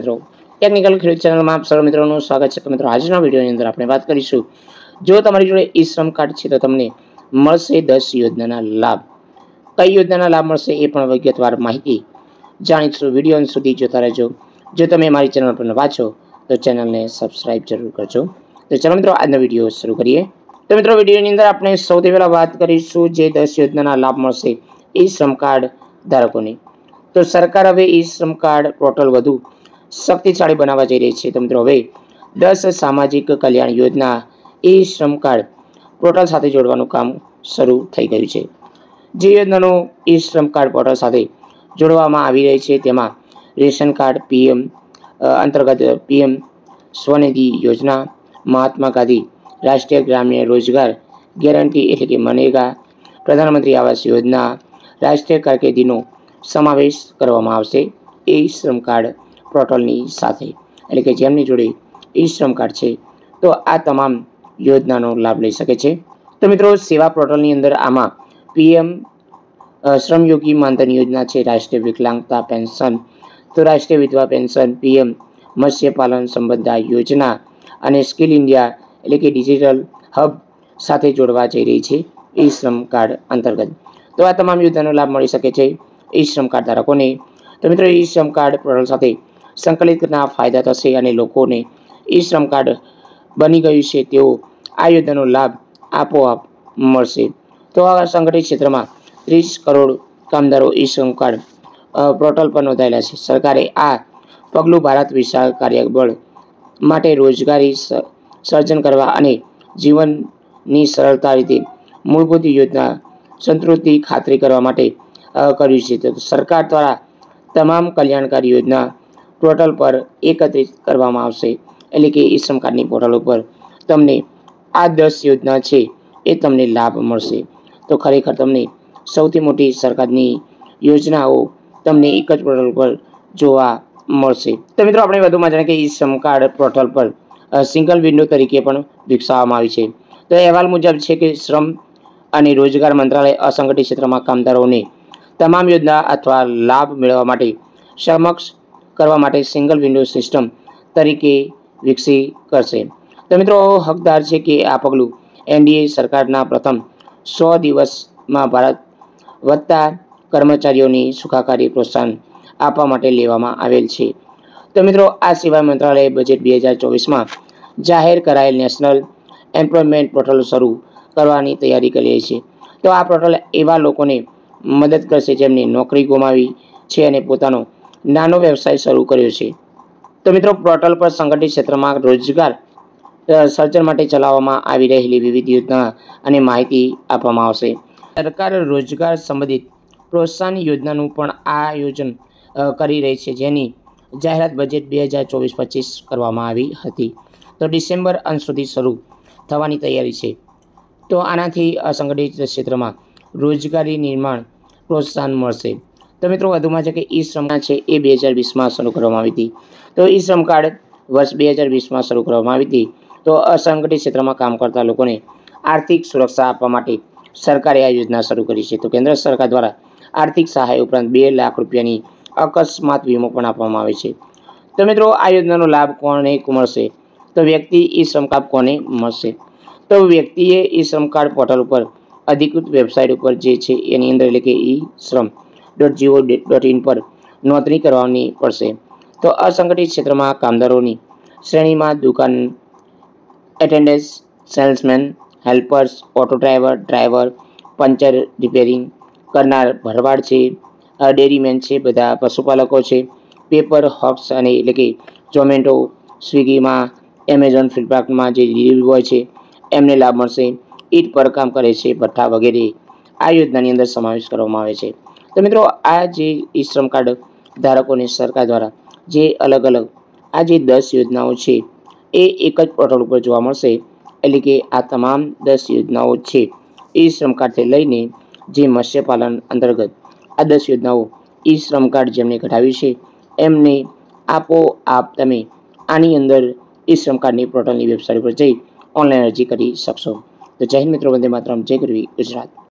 મિત્રો ટેકનિકલ ખેડૂત ચેનલમાં આપ સર્વ મિત્રોનું સ્વાગત છે। તો મિત્રો આજના વિડીયોની અંદર આપણે વાત કરીશું, જો તમારી જોડે ઈ શ્રમ કાર્ડ છે તો તમને મળશે 10 યોજનાના લાભ। કઈ યોજનાના લાભ મળશે એ પણ વિગતવાર માહિતી જાણીશું। વિડીયો અંત સુધી જોતા રહેજો। જો તમે મારી ચેનલ પર નવા છો તો ચેનલને સબસ્ક્રાઇબ જરૂર કરજો। તો ચાલો મિત્રો આજનો વિડીયો શરૂ કરીએ। તો મિત્રો વિડીયોની અંદર આપણે સૌથી પહેલા વાત કરીશું જે 10 યોજનાના લાભ મળશે ઈ શ્રમ કાર્ડ ધારકોને। તો સરકાર હવે ઈ શ્રમ કાર્ડ પોર્ટલ વધુ શક્તિશાળી બનાવવા જઈ રહી છે। તો મિત્રો હવે 10 સામાજિક કલ્યાણ યોજના ઈ શ્રમ કાર્ડ પોર્ટલ સાથે જોડવાનું કામ શરૂ થઈ ગયું છે। જે યોજનાનો ઈ શ્રમ કાર્ડ પોર્ટલ સાથે જોડવામાં આવી રહી છે તેમાં રેશન કાર્ડ પીએમ અંતર્ગત પીએમ સ્વનિધિ યોજના, મહાત્મા ગાંધી રાષ્ટ્રીય ગ્રામીણ રોજગાર ગેરંટી એટલે કે મનરેગા, પ્રધાનમંત્રી આવાસ યોજના, રાષ્ટ્રીય કારકિર્દીનો સમાવેશ કરવામાં આવશે ઈ શ્રમ કાર્ડ પોર્ટલની સાથે। એટલે કે જેમની જોડે ઈ શ્રમ કાર્ડ છે તો આ તમામ યોજનાનો લાભ લઈ શકે છે। તો મિત્રો સેવા પોર્ટલની અંદર આમાં પીએમ શ્રમયોગી માનધન યોજના છે, રાષ્ટ્રીય વિકલાંગતા પેન્શન, તો રાષ્ટ્રીય વિધવા પેન્શન, પીએમ મત્સ્યપાલન સંબંધા યોજના અને સ્કિલ ઇન્ડિયા એટલે કે ડિજિટલ હબ સાથે જોડવા જઈ રહી છે ઈ શ્રમ કાર્ડ અંતર્ગત। તો આ તમામ યોજનાનો લાભ મળી શકે છે ઈ શ્રમ કાર્ડ ધારકોને। તો મિત્રો ઈ શ્રમ કાર્ડ પોર્ટલ સાથે સંકલિતના ફાયદા થશે અને લોકોને ઈ શ્રમ કાર્ડ બની ગયું છે તેઓ આ યોજનાનો લાભ આપોઆપ મળશે। તો આ સંગઠિત ક્ષેત્રમાં 30 કરોડ કામદારો ઈ શ્રમ કાર્ડ પોર્ટલ પર નોંધાયેલા છે। સરકારે આ પગલું ભારત વિશાળ કાર્યબળ માટે રોજગારી સર્જન કરવા અને જીવનની સરળતા રીતે મૂળભૂત યોજના સંતૃપ્તિ ખાતરી કરવા માટે કર્યું છે। તો સરકાર દ્વારા તમામ કલ્યાણકારી યોજના પોર્ટલ પર એકત્રિત કરવામાં આવશે। એટલે કે ઈ શ્રમ કાર્ડની પોર્ટલ ઉપર તમને આ 10 યોજના છે એ તમને લાભ મળશે। તો ખરેખર તમને સૌથી મોટી સરકારની યોજનાઓ તમને એક જ પોર્ટલ પર જોવા મળશે। તો મિત્રો આપણે વધુમાં જાણીએ કે ઈ શ્રમ કાર્ડ પોર્ટલ પર સિંગલ વિન્ડો તરીકે પણ વિકસાવવામાં આવી છે। તો અહેવાલ મુજબ છે કે શ્રમ અને રોજગાર મંત્રાલય અસંગઠિત ક્ષેત્રમાં કામદારોને તમામ યોજના અથવા લાભ મેળવવા માટે સક્ષમ કરવા માટે સિંગલ વિન્ડો સિસ્ટમ તરીકે વિકસી કરશે। તો મિત્રો હકદાર છે કે આ પગલું એનડીએ સરકારના પ્રથમ 100 દિવસમાં ભારત વધતા કર્મચારીઓની સુખાકારી પ્રોત્સાહન આપવા માટે લેવામાં આવેલ છે। તો મિત્રો આ સિવાય મંત્રાલયે બજેટ 2024માં જાહેર કરાયેલ નેશનલ એમ્પ્લોયમેન્ટ પોર્ટલ શરૂ કરવાની તૈયારી કરી રહી છે। તો આ પોર્ટલ એવા લોકોને મદદ કરશે જેમને નોકરી ગુમાવી છે અને પોતાનો નાનો વ્યવસાય શરૂ કર્યો છે। તો મિત્રો પોર્ટલ પર સંગઠિત ક્ષેત્રમાં રોજગાર સર્જન માટે ચલાવવામાં આવી રહેલી વિવિધ યોજના અને માહિતી આપવામાં આવશે। સરકાર રોજગાર સંબંધિત પ્રોત્સાહન યોજનાનું પણ આયોજન કરી રહી છે જેની જાહેરાત બજેટ 2024-25 કરવામાં આવી હતી। તો ડિસેમ્બર અંત સુધી શરૂ થવાની તૈયારી છે। તો આનાથી અસંગઠિત ક્ષેત્રમાં રોજગારી નિર્માણ પ્રોત્સાહન મળશે। તો મિત્રો વધુમાં છે કે ઈ શ્રમ છે એ 2020માં શરૂ કરવામાં આવી હતી। તો ઈ શ્રમ કાર્ડ વર્ષ 2020માં શરૂ કરવામાં આવી હતી। તો અસંગઠિત ક્ષેત્રમાં કામ કરતા લોકોને આર્થિક સુરક્ષા આપવા માટે સરકારે આ યોજના શરૂ કરી છે। તો કેન્દ્ર સરકાર દ્વારા આર્થિક સહાય ઉપરાંત 2 લાખ રૂપિયાની અકસ્માત વીમો પણ આપવામાં આવે છે। તો મિત્રો આ યોજનાનો લાભ કોને મળશે? તો વ્યક્તિ ઈ શ્રમ કાર્ડ કોને મળશે? તો વ્યક્તિએ ઈ શ્રમ કાર્ડ પોર્ટલ ઉપર અધિકૃત વેબસાઇટ ઉપર જે છે એની અંદર એટલે કે e-shram.go.in પર નોંધણી કરવાની પડશે। તો અસંગઠિત ક્ષેત્રમાં કામદારોની શ્રેણીમાં દુકાન attendants, salesman, helpers, auto driver, puncture repairing કરનાર, ભરવાડ છે, ડેરીમેન છે, બધા પશુપાલકો છે, પેપર હોક્સ અને એટલે કે ઝોમેટો, સ્વિગીમાં, એમેઝોન, ફ્લિપકાર્ટમાં જે ડિલિવરી બોય છે એમને લાભ મળશે। ઈંટ પર કામ કરે છે, ભઠ્ઠા વગેરે આ યોજનાની અંદર સમાવેશ કરવામાં આવે છે। તો મિત્રો આ જે ઈ શ્રમ કાર્ડ ધારકોને સરકાર દ્વારા જે અલગ અલગ આ જે 10 યોજનાઓ છે એ એક જ પોર્ટલ ઉપર જોવા મળશે। એટલે કે આ તમામ 10 યોજનાઓ છે ઈ શ્રમ કાર્ડથી લઈને જે મત્સ્યપાલન અંતર્ગત આ 10 યોજનાઓ ઈ શ્રમ કાર્ડ જેમને કઢાવ્યું છે એમને આપોઆપ તમે આની અંદર ઈ શ્રમ કાર્ડની પોર્ટલની વેબસાઇટ પર જઈ ઓનલાઈન અરજી કરી શકશો। તો જય હિન્દ મિત્રો, વંદે માતરમ, જય ગરવી ગુજરાત।